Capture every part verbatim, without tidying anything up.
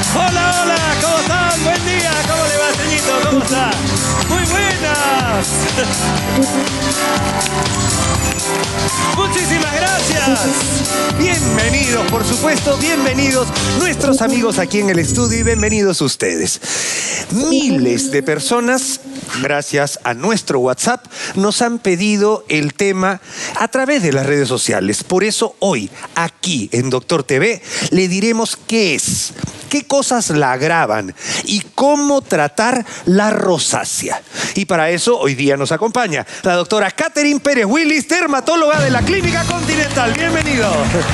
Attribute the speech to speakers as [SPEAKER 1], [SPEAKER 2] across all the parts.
[SPEAKER 1] Hola, hola, ¿cómo están? Buen día, ¿cómo le va, señorito? ¿Cómo está? Muy buenas. Muchísimas gracias. Bienvenidos, por supuesto, bienvenidos nuestros amigos aquí en el estudio y bienvenidos ustedes. Miles de personas, gracias a nuestro WhatsApp, nos han pedido el tema a través de las redes sociales. Por eso hoy, aquí en Doctor T V, le diremos qué es, qué cosas la agravan y cómo tratar la rosácea. Y para eso hoy día nos acompaña la doctora Catherine Pérez Willis, dermatóloga de la Clínica Continental. Bienvenido.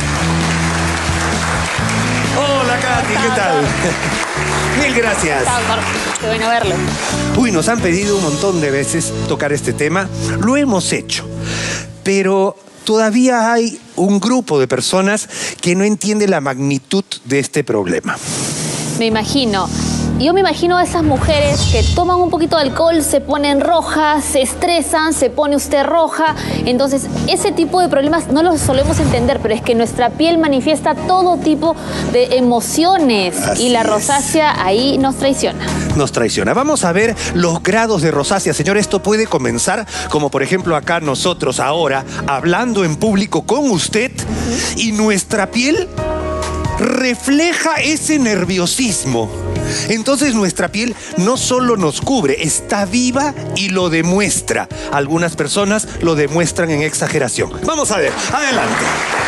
[SPEAKER 1] Hola, Katy, ¿qué tal? Mil gracias.
[SPEAKER 2] Qué bueno verlo.
[SPEAKER 1] Uy, nos han pedido un montón de veces tocar este tema. Lo hemos hecho, pero todavía hay un grupo de personas que no entiende la magnitud de este problema.
[SPEAKER 2] Me imagino. Yo me imagino a esas mujeres que toman un poquito de alcohol, se ponen rojas, se estresan, se pone usted roja. Entonces, ese tipo de problemas no los solemos entender, pero es que nuestra piel manifiesta todo tipo de emociones. Así y la rosácea es. Ahí nos traiciona.
[SPEAKER 1] Nos traiciona. Vamos a ver los grados de rosácea. Señor, esto puede comenzar como, por ejemplo, acá nosotros ahora, hablando en público con usted, uh-huh. y nuestra piel refleja ese nerviosismo. Entonces nuestra piel no solo nos cubre, está viva y lo demuestra. Algunas personas lo demuestran en exageración. Vamos a ver, adelante.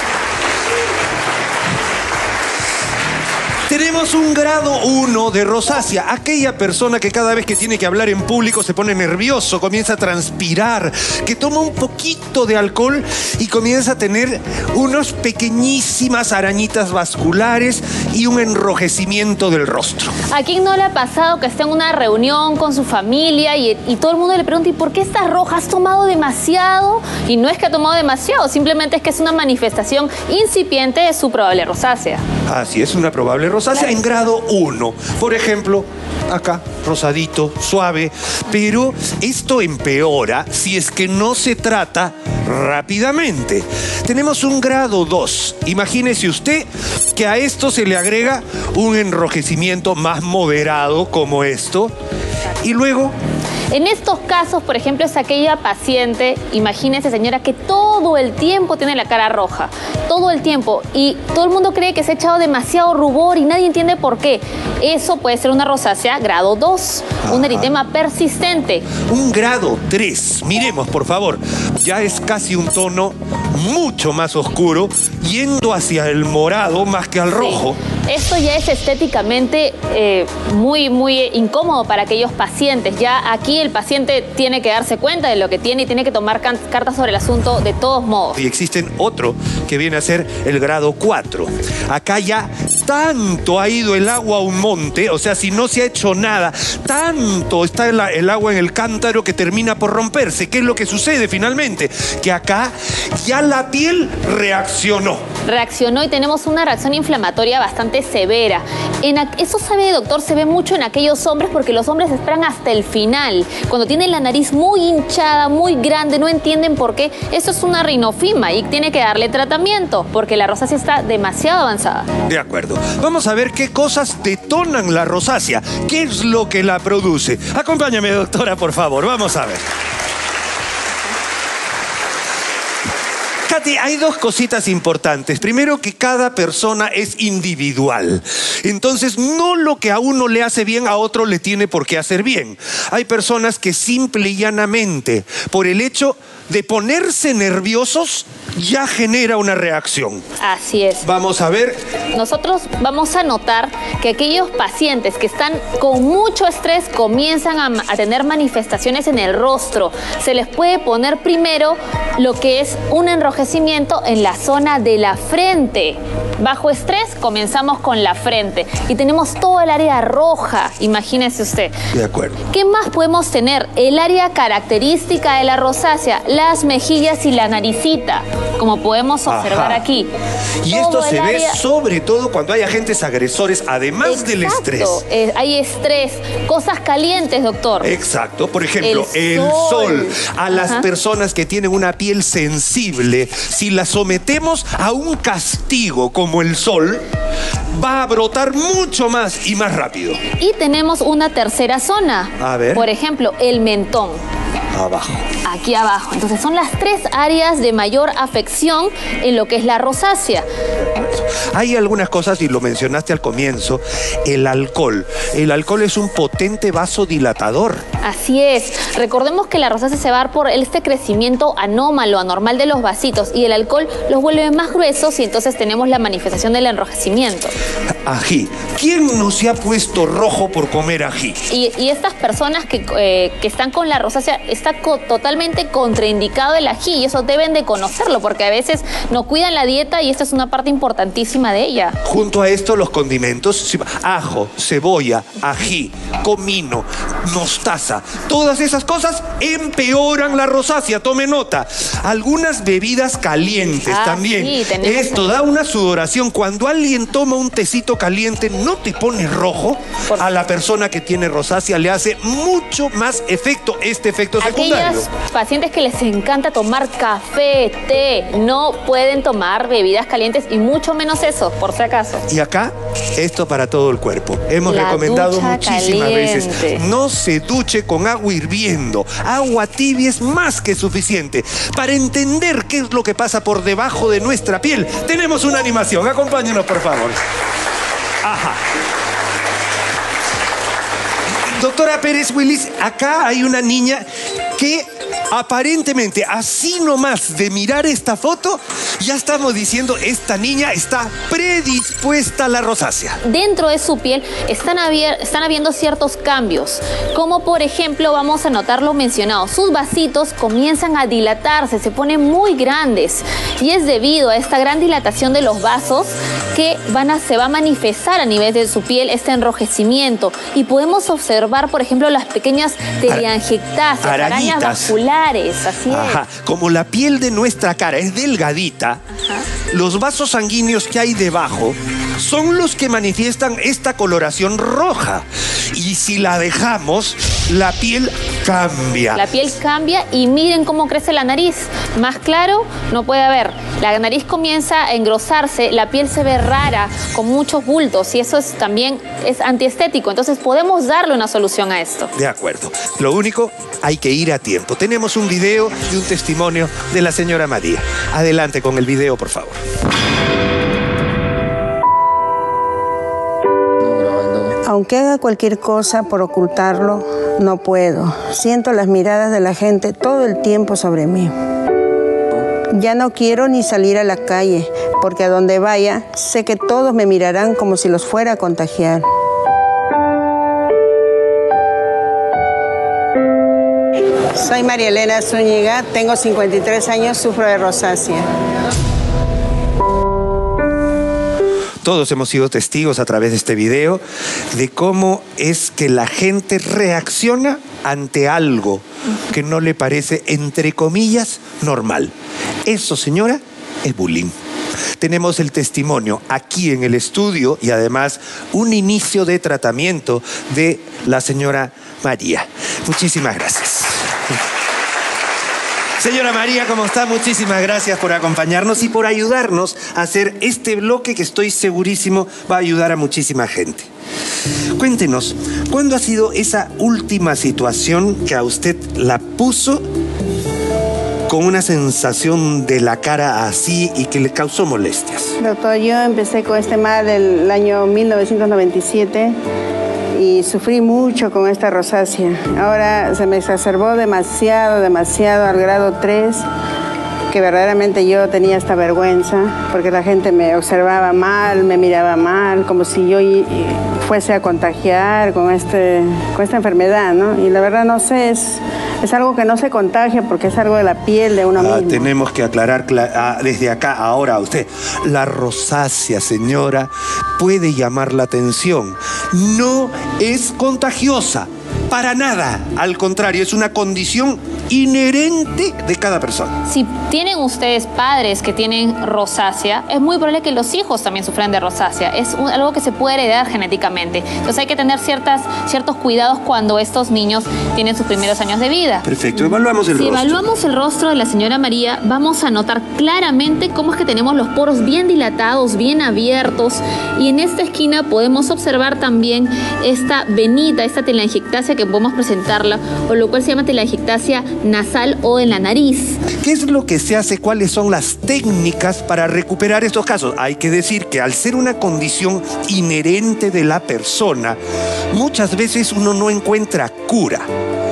[SPEAKER 1] Tenemos un grado uno de rosácea. Aquella persona que cada vez que tiene que hablar en público se pone nervioso, comienza a transpirar, que toma un poquito de alcohol y comienza a tener unas pequeñísimas arañitas vasculares y un enrojecimiento del rostro.
[SPEAKER 2] ¿A quién no le ha pasado que está en una reunión con su familia y, y todo el mundo le pregunta, ¿y por qué estás roja? ¿Has tomado demasiado? Y no es que ha tomado demasiado, simplemente es que es una manifestación incipiente de su probable rosácea.
[SPEAKER 1] Así es, una probable rosácea. Rosácea en grado uno. Por ejemplo, acá, rosadito, suave. Pero esto empeora si es que no se trata rápidamente. Tenemos un grado dos. Imagínese usted que a esto se le agrega un enrojecimiento más moderado como esto. Y luego...
[SPEAKER 2] En estos casos, por ejemplo, es aquella paciente, imagínese, señora, que todo el tiempo tiene la cara roja, todo el tiempo, y todo el mundo cree que se ha echado demasiado rubor y nadie entiende por qué. Eso puede ser una rosácea grado dos, Ajá. un eritema persistente.
[SPEAKER 1] Un grado tres, miremos, por favor, ya es casi un tono mucho más oscuro, yendo hacia el morado más que al rojo.
[SPEAKER 2] Sí. Esto ya es estéticamente eh, muy, muy incómodo para aquellos pacientes. Ya aquí el paciente tiene que darse cuenta de lo que tiene y tiene que tomar cartas sobre el asunto de todos modos.
[SPEAKER 1] Y existen otro que viene a ser el grado cuatro. Acá ya tanto ha ido el agua a un monte, o sea, si no se ha hecho nada, tanto está el, el agua en el cántaro que termina por romperse. ¿Qué es lo que sucede finalmente? Que acá ya la piel reaccionó.
[SPEAKER 2] Reaccionó y tenemos una reacción inflamatoria bastante severa. En eso sabe, doctor, se ve mucho en aquellos hombres porque los hombres esperan hasta el final. Cuando tienen la nariz muy hinchada, muy grande, no entienden por qué. Eso es una rinofima y tiene que darle tratamiento porque la rosácea está demasiado avanzada.
[SPEAKER 1] De acuerdo. Vamos a ver qué cosas detonan la rosácea. ¿Qué es lo que la produce? Acompáñame, doctora, por favor. Vamos a ver. Katy, hay dos cositas importantes. Primero, que cada persona es individual. Entonces, no lo que a uno le hace bien, a otro le tiene por qué hacer bien. Hay personas que simple y llanamente, por el hecho de ponerse nerviosos, ya genera una reacción.
[SPEAKER 2] Así es.
[SPEAKER 1] Vamos a ver.
[SPEAKER 2] Nosotros vamos a notar que aquellos pacientes que están con mucho estrés comienzan a, a tener manifestaciones en el rostro. Se les puede poner primero lo que es un enrojecimiento en la zona de la frente. Bajo estrés comenzamos con la frente y tenemos todo el área roja, imagínese usted.
[SPEAKER 1] De acuerdo.
[SPEAKER 2] ¿Qué más podemos tener? El área característica de la rosácea, las mejillas y la naricita, como podemos observar Ajá. aquí.
[SPEAKER 1] Y todo esto se ve área... sobre todo cuando hay agentes agresores, además Exacto. del estrés.
[SPEAKER 2] Eh, hay estrés, cosas calientes, doctor.
[SPEAKER 1] Exacto. Por ejemplo, el, el sol. sol. A Ajá. las personas que tienen una piel sensible, si las sometemos a un castigo con como el sol, va a brotar mucho más y más rápido.
[SPEAKER 2] Y tenemos una tercera zona.
[SPEAKER 1] A ver.
[SPEAKER 2] Por ejemplo, el mentón.
[SPEAKER 1] Abajo.
[SPEAKER 2] Aquí abajo. Entonces son las tres áreas de mayor afección en lo que es la rosácea.
[SPEAKER 1] Hay algunas cosas, y lo mencionaste al comienzo, el alcohol. El alcohol es un potente vasodilatador.
[SPEAKER 2] Así es. Recordemos que la rosácea se va a dar por este crecimiento anómalo, anormal de los vasitos, y el alcohol los vuelve más gruesos y entonces tenemos la manifestación del enrojecimiento.
[SPEAKER 1] Ají. ¿Quién no se ha puesto rojo por comer ají?
[SPEAKER 2] Y, y estas personas que, eh, que están con la rosácea, está co totalmente contraindicado el ají, y eso deben de conocerlo, porque a veces no cuidan la dieta y esta es una parte importantísima de ella.
[SPEAKER 1] Junto a esto, los condimentos, ajo, cebolla, ají, comino, mostaza, todas esas cosas empeoran la rosácea, tome nota. Algunas bebidas calientes
[SPEAKER 2] Ah,
[SPEAKER 1] también.
[SPEAKER 2] sí, tenemos-
[SPEAKER 1] Esto da una sudoración. Cuando alguien toma un tecito caliente, no te pone rojo.
[SPEAKER 2] Por-
[SPEAKER 1] A la persona que tiene rosácea le hace mucho más efecto este efecto secundario.
[SPEAKER 2] Aquellas pacientes que les encanta tomar café, té, no pueden tomar bebidas calientes y mucho menos eso, por si acaso.
[SPEAKER 1] Y acá, esto para todo el cuerpo. Hemos
[SPEAKER 2] La
[SPEAKER 1] recomendado
[SPEAKER 2] ducha
[SPEAKER 1] muchísimas
[SPEAKER 2] caliente.
[SPEAKER 1] veces. No se duche con agua hirviendo. Agua tibia es más que suficiente. Para entender qué es lo que pasa por debajo de nuestra piel, tenemos una animación. Acompáñenos, por favor. Ajá. Doctora Pérez Willis, acá hay una niña que aparentemente, así nomás de mirar esta foto, ya estamos diciendo, esta niña está predispuesta a la rosácea.
[SPEAKER 2] Dentro de su piel están, habi- están habiendo ciertos cambios, como por ejemplo vamos a notar lo mencionado, sus vasitos comienzan a dilatarse, se ponen muy grandes, y es debido a esta gran dilatación de los vasos que van a, se va a manifestar a nivel de su piel este enrojecimiento, y podemos observar por ejemplo las pequeñas telangiectasias, arañas
[SPEAKER 1] arañitas.
[SPEAKER 2] vasculares, así es.
[SPEAKER 1] Ajá. Como la piel de nuestra cara es delgadita,
[SPEAKER 2] Ajá.
[SPEAKER 1] los vasos sanguíneos que hay debajo son los que manifiestan esta coloración roja. Y si la dejamos, la piel cambia.
[SPEAKER 2] La piel cambia y miren cómo crece la nariz. Más claro no puede haber. La nariz comienza a engrosarse, la piel se ve rara, con muchos bultos, y eso es, también es antiestético. Entonces podemos darle una solución a esto.
[SPEAKER 1] De acuerdo. Lo único, hay que ir a tiempo. Tenemos un video y un testimonio de la señora María. Adelante con el video, por favor.
[SPEAKER 3] Aunque haga cualquier cosa por ocultarlo, no puedo. Siento las miradas de la gente todo el tiempo sobre mí. Ya no quiero ni salir a la calle, porque a donde vaya, sé que todos me mirarán como si los fuera a contagiar. Soy María Elena Zúñiga, tengo cincuenta y tres años, sufro de rosácea.
[SPEAKER 1] Todos hemos sido testigos a través de este video de cómo es que la gente reacciona ante algo que no le parece, entre comillas, normal. Eso, señora, es bullying. Tenemos el testimonio aquí en el estudio y además un inicio de tratamiento de la señora María. Muchísimas gracias. Señora María, ¿cómo está? Muchísimas gracias por acompañarnos y por ayudarnos a hacer este bloque que estoy segurísimo va a ayudar a muchísima gente. Cuéntenos, ¿cuándo ha sido esa última situación que a usted la puso con una sensación de la cara así y que le causó molestias?
[SPEAKER 3] Doctor, yo empecé con este mal el año mil novecientos noventa y siete y sufrí mucho con esta rosácea. Ahora se me exacerbó demasiado, demasiado al grado tres, que verdaderamente yo tenía esta vergüenza, porque la gente me observaba mal, me miraba mal, como si yo fuese a contagiar con, este, con esta enfermedad, ¿no? Y la verdad no sé, es, es algo que no se contagia porque es algo de la piel de uno
[SPEAKER 1] Ah,
[SPEAKER 3] mismo.
[SPEAKER 1] tenemos que aclarar ah, desde acá ahora a usted. La rosácea, señora, puede llamar la atención. No es contagiosa, Para nada, al contrario, es una condición inherente de cada persona.
[SPEAKER 2] Si tienen ustedes padres que tienen rosácea, es muy probable que los hijos también sufran de rosácea. Es un, algo que se puede heredar genéticamente. Entonces hay que tener ciertas, ciertos cuidados cuando estos niños tienen sus primeros años de vida.
[SPEAKER 1] Perfecto, evaluamos el
[SPEAKER 2] si
[SPEAKER 1] rostro.
[SPEAKER 2] Si evaluamos el rostro de la señora María, vamos a notar claramente cómo es que tenemos los poros bien dilatados, bien abiertos. Y en esta esquina podemos observar también esta venita, esta telangiectasia que podemos presentarla, o lo cual se llama telangiectasia nasal o en la nariz.
[SPEAKER 1] ¿Qué es lo que se hace? ¿Cuáles son las técnicas para recuperar estos casos? Hay que decir que al ser una condición inherente de la persona, muchas veces uno no encuentra cura.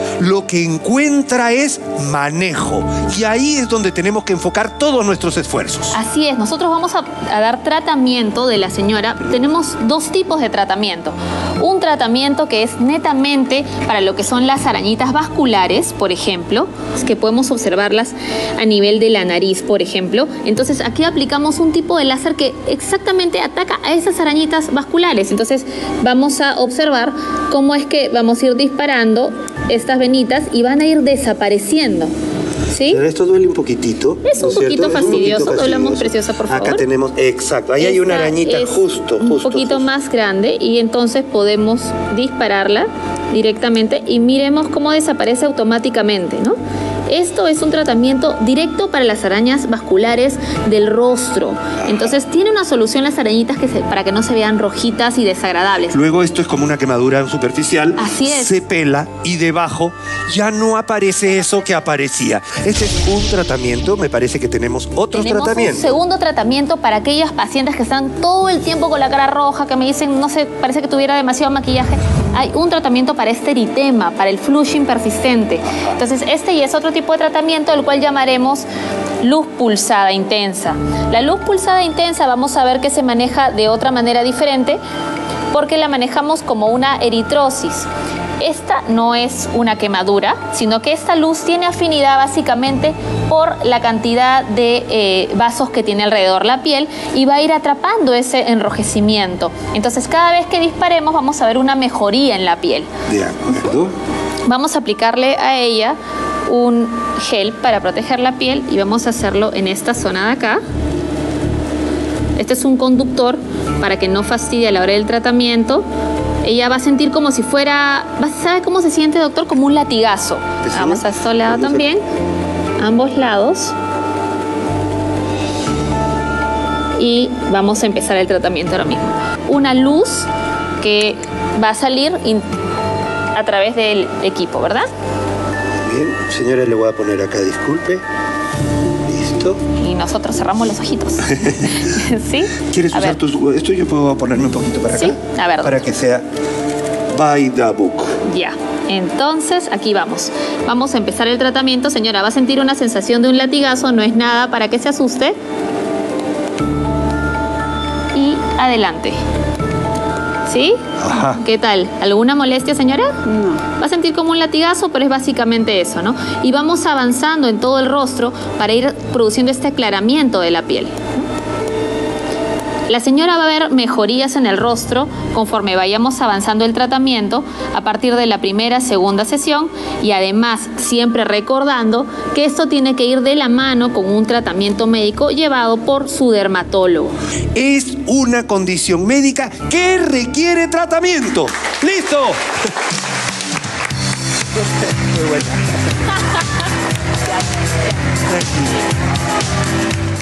[SPEAKER 1] Lo que encuentra es manejo. Y ahí es donde tenemos que enfocar todos nuestros esfuerzos.
[SPEAKER 2] Así es. Nosotros vamos a, a dar tratamiento de la señora. Tenemos dos tipos de tratamiento. Un tratamiento que es netamente para lo que son las arañitas vasculares, por ejemplo, que podemos observarlas a nivel de la nariz, por ejemplo. Entonces aquí aplicamos un tipo de láser que exactamente ataca a esas arañitas vasculares. Entonces vamos a observar cómo es que vamos a ir disparando estas venitas y van a ir desapareciendo. ¿Sí?
[SPEAKER 1] Pero esto duele un poquitito.
[SPEAKER 2] Es un,
[SPEAKER 1] ¿no es
[SPEAKER 2] poquito, fastidioso.
[SPEAKER 1] un poquito
[SPEAKER 2] Doblamos,
[SPEAKER 1] fastidioso.
[SPEAKER 2] preciosa, por favor.
[SPEAKER 1] Acá tenemos, exacto, ahí Esta hay una arañita justo, justo.
[SPEAKER 2] Un poquito
[SPEAKER 1] justo.
[SPEAKER 2] más grande y entonces podemos dispararla directamente y miremos cómo desaparece automáticamente, ¿no? Esto es un tratamiento directo para las arañas vasculares del rostro. Entonces tiene una solución las arañitas que se, para que no se vean rojitas y desagradables.
[SPEAKER 1] Luego esto es como una quemadura superficial.
[SPEAKER 2] Así es.
[SPEAKER 1] Se pela y debajo ya no aparece eso que aparecía. Este es un tratamiento, me parece que tenemos otros
[SPEAKER 2] Tenemos
[SPEAKER 1] tratamientos.
[SPEAKER 2] un segundo tratamiento para aquellas pacientes que están todo el tiempo con la cara roja, que me dicen, no sé, parece que tuviera demasiado maquillaje. Hay un tratamiento para este eritema, para el flushing persistente. Entonces este y es otro tipo de tratamiento, el cual llamaremos luz pulsada intensa. La luz pulsada intensa vamos a ver que se maneja de otra manera diferente porque la manejamos como una eritrosis. Esta no es una quemadura, sino que esta luz tiene afinidad básicamente por la cantidad de eh, vasos que tiene alrededor la piel y va a ir atrapando ese enrojecimiento. Entonces cada vez que disparemos vamos a ver una mejoría en la piel.
[SPEAKER 1] De acuerdo.
[SPEAKER 2] Vamos a aplicarle a ella un gel para proteger la piel y vamos a hacerlo en esta zona de acá. Este es un conductor para que no fastidie a la hora del tratamiento. Ella va a sentir como si fuera, ¿sabe cómo se siente, doctor? Como un latigazo. Vamos a este lado también, ambos lados. Y vamos a empezar el tratamiento ahora mismo. Una luz que va a salir a través del equipo, ¿verdad?
[SPEAKER 1] Bien, señora, le voy a poner acá, disculpe. Listo.
[SPEAKER 2] Y nosotros cerramos los ojitos. ¿Sí?
[SPEAKER 1] ¿Quieres
[SPEAKER 2] a
[SPEAKER 1] usar
[SPEAKER 2] ver.
[SPEAKER 1] tus... Esto yo puedo ponerme un poquito para acá?
[SPEAKER 2] Sí, a ver.
[SPEAKER 1] Para que sea by the book.
[SPEAKER 2] Ya. Entonces, aquí vamos. Vamos a empezar el tratamiento. Señora, va a sentir una sensación de un latigazo. No es nada para que se asuste. Y adelante. ¿Sí?
[SPEAKER 1] Ajá.
[SPEAKER 2] ¿Qué tal? ¿Alguna molestia, señora?
[SPEAKER 3] No.
[SPEAKER 2] Va a sentir como un latigazo, pero es básicamente eso, ¿no? Y vamos avanzando en todo el rostro para ir produciendo este aclaramiento de la piel. La señora va a ver mejorías en el rostro conforme vayamos avanzando el tratamiento a partir de la primera, segunda sesión y además siempre recordando que esto tiene que ir de la mano con un tratamiento médico llevado por su dermatólogo.
[SPEAKER 1] Es una condición médica que requiere tratamiento. ¡Listo! Muy buena.